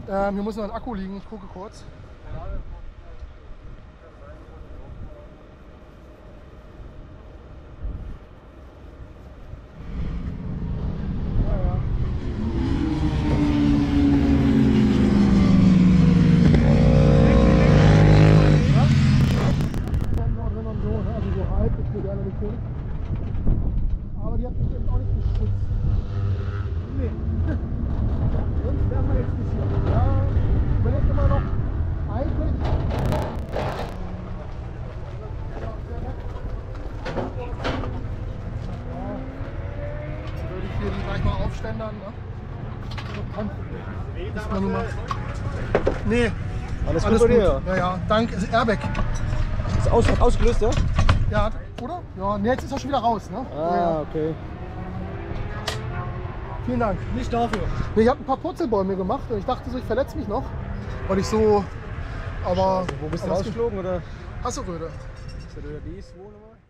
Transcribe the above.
Hier muss noch ein Akku liegen, ich gucke kurz. Aber die hat mich eben auch nicht geschützt. Nee. Sonst wären wir jetzt nicht hier. Ja, überlegt immer noch eigentlich. Würde ich hier die gleich mal aufständern. Ne? Ist man nun mal. Nee. Alles gut bei dir? Ja, ja. Dank. Ist Airbag. Ist ausgelöst, ja? Ja, oder? Ja, nee, jetzt ist er schon wieder raus. Ne? Ah, okay. Vielen Dank. Nicht dafür. Nee, ich habe ein paar Purzelbäume gemacht und ich dachte so, ich verletze mich noch. Weil ich so. Aber. Scheiße, wo bist du rausgeflogen oder? Hasseröde. Ist das die Wohnung?